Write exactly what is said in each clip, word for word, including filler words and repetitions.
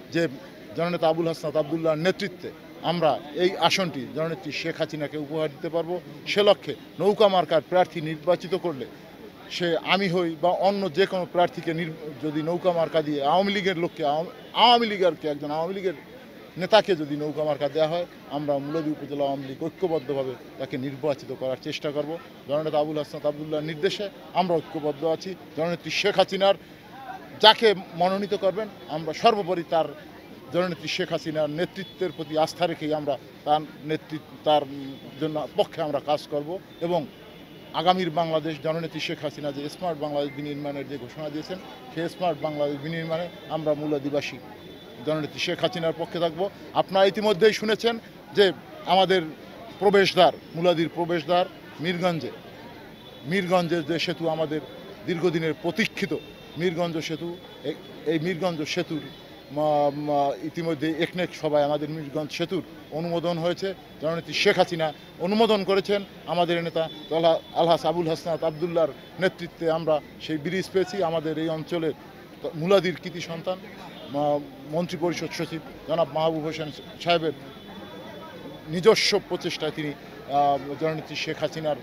যে জননেতা আবুল হাসনাত আবদুল্লাহর নেতৃত্বে আমরা এই আসনটি জননেত্রী শেখ হাসিনাকে উপহার দিতে পারবো। সে লক্ষ্যে নৌকা মার্কার প্রার্থী নির্বাচিত করলে সে আমি হই বা অন্য যে কোনো প্রার্থীকে যদি নৌকা মার্কা দিয়ে আওয়ামী লীগের লোককে আওয়ামী লীগেরকে একজন আওয়ামী লীগের নেতাকে যদি নৌকা মার্কা দেওয়া হয়, আমরা মুলাদী উপজেলা আওয়ামী লীগ ঐক্যবদ্ধভাবে তাকে নির্বাচিত করার চেষ্টা করব। জননেতা আবুল হাসনাত আবদুল্লাহর নির্দেশে আমরা ঐক্যবদ্ধ আছি। জননেত্রী শেখ হাসিনার যাকে মনোনীত করবেন আমরা সর্বোপরি তার জননেত্রী শেখ হাসিনার নেতৃত্বের প্রতি আস্থা রেখেই আমরা তার নেতৃত্ব তার জন্য পক্ষে আমরা কাজ করব এবং আগামীর বাংলাদেশ জননেত্রী শেখ হাসিনা যে স্মার্ট বাংলাদেশ বিনির্মাণের যে ঘোষণা দিয়েছেন, সেই স্মার্ট বাংলাদেশ বিনির্মাণে আমরা মূল আদিবাসী জননেত্রী শেখ হাসিনার পক্ষে থাকব। আপনারা ইতিমধ্যেই শুনেছেন যে আমাদের প্রবেশদ্বার মুলাদির প্রবেশদ্বার মিরগঞ্জে মিরগঞ্জের যে সেতু আমাদের দীর্ঘদিনের প্রতীক্ষিত মিরগঞ্জ সেতু, এই মিরগঞ্জ সেতুর ইতিমধ্যে একনেক সভায় আমাদের মিরগঞ্জ সেতুর অনুমোদন হয়েছে। জননেত্রী শেখ হাসিনা অনুমোদন করেছেন। আমাদের নেতা আলহাস আবুল হাসনাত আবদুল্লাহর নেতৃত্বে আমরা সেই ব্রিজ পেয়েছি। আমাদের এই অঞ্চলের মুলাদির কৃতি সন্তান মন্ত্রী পরিষদ সচিব জনাব মাহবুব হোসেন সাহেবের নিজস্ব প্রচেষ্টায় তিনি জননেত্রী শেখ হাসিনার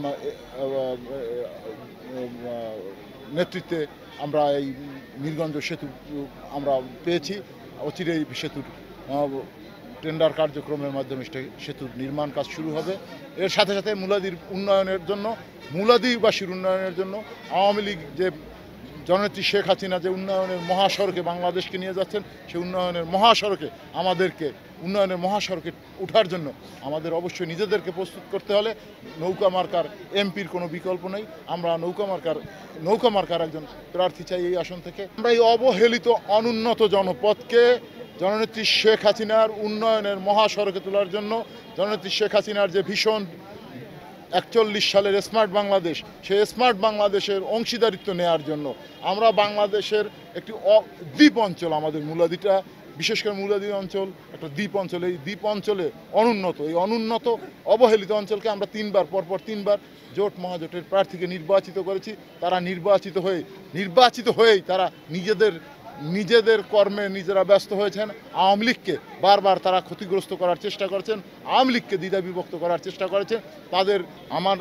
নেতৃত্বে আমরা এই মিরগঞ্জ সেতু আমরা পেয়েছি। অচিরেই সেতুর টেন্ডার কার্যক্রমের মাধ্যমে সেতুর নির্মাণ কাজ শুরু হবে। এর সাথে সাথে মুলাদির উন্নয়নের জন্য মুলাদিবাসীর উন্নয়নের জন্য আওয়ামী লীগ যে জননেত্রী শেখ হাসিনা যে উন্নয়নের মহাসড়কে বাংলাদেশকে নিয়ে যাচ্ছেন, সেই উন্নয়নের মহাসড়কে আমাদেরকে উন্নয়নের মহাসড়কে ওঠার জন্য আমাদের অবশ্যই নিজেদেরকে প্রস্তুত করতে হলে নৌকা মার্কার এমপির কোনো বিকল্প নেই। আমরা নৌকা মার্কার নৌকা মার্কার একজন প্রার্থী চাই এই আসন থেকে। আমরা এই অবহেলিত অনুন্নত জনপদকে জননেত্রী শেখ হাসিনার উন্নয়নের মহাসড়কে তোলার জন্য, জননেত্রী শেখ হাসিনার যে ভীষণ একচল্লিশ সালের স্মার্ট বাংলাদেশ, সেই স্মার্ট বাংলাদেশের অংশীদারিত্ব নেওয়ার জন্য আমরা বাংলাদেশের একটি দ্বীপ অঞ্চল, আমাদের মুলাদিটা বিশেষ করে মুলাদি অঞ্চল একটা দ্বীপ অঞ্চল, এই দ্বীপ অঞ্চলে অনুন্নত এই অনুন্নত অবহেলিত অঞ্চলকে আমরা তিনবার পরপর তিনবার জোট মহাজোটের প্রার্থীকে নির্বাচিত করেছি। তারা নির্বাচিত হয়ে নির্বাচিত হয়েই তারা নিজেদের নিজেদের কর্মে নিজেরা ব্যস্ত হয়েছেন। আওয়ামী লীগকে বারবার তারা ক্ষতিগ্রস্ত করার চেষ্টা করেছেন, আওয়ামী লীগকে দ্বিধা বিভক্ত করার চেষ্টা করেছেন। তাদের আমার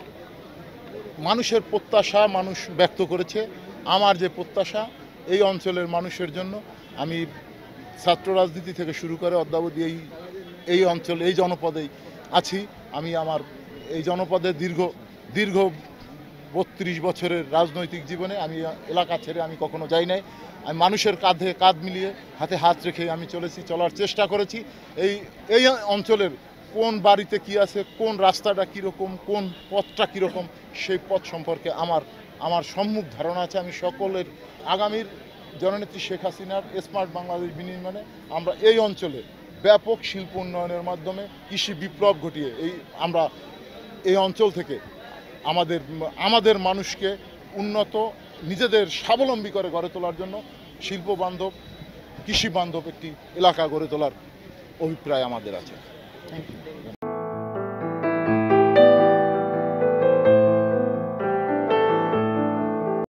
মানুষের প্রত্যাশা মানুষ ব্যক্ত করেছে। আমার যে প্রত্যাশা এই অঞ্চলের মানুষের জন্য, আমি ছাত্র রাজনীতি থেকে শুরু করে অদ্যাবধি এই এই অঞ্চল এই জনপদেই আছি। আমি আমার এই জনপদের দীর্ঘ দীর্ঘ বত্রিশ বছরের রাজনৈতিক জীবনে আমি এলাকা ছেড়ে আমি কখনো যাই নাই। আমি মানুষের কাঁধে কাঁধ মিলিয়ে হাতে হাত রেখে আমি চলেছি, চলার চেষ্টা করেছি। এই এই অঞ্চলের কোন বাড়িতে কি আছে, কোন রাস্তাটা কীরকম, কোন পথটা কীরকম, সেই পথ সম্পর্কে আমার আমার সম্মুখ ধারণা আছে। আমি সকলের আগামীর জননেত্রী শেখ হাসিনার স্মার্ট বাংলাদেশ বিনির্মাণে আমরা এই অঞ্চলে ব্যাপক শিল্প উন্নয়নের মাধ্যমে কৃষি বিপ্লব ঘটিয়ে এই আমরা এই অঞ্চল থেকে আমাদের আমাদের মানুষকে উন্নত নিজেদের স্বাবলম্বী করে গড়ে তোলার জন্য শিল্প বান্ধব কৃষি বান্ধব একটি এলাকা গড়ে তোলার অভিপ্রায় আমাদের আছে। Thank you.